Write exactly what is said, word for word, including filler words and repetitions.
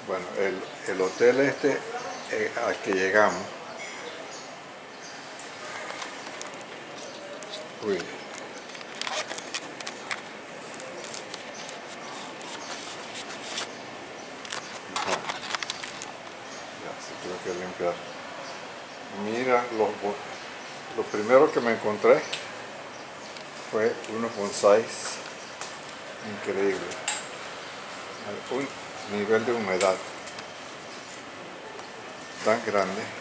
Bueno, el, el hotel este eh, al que llegamos, uy, ajá, ya se tuve que limpiar. Mira, los, lo primero que me encontré fue unos bonsáis increíbles, un nivel de humedad tan grande.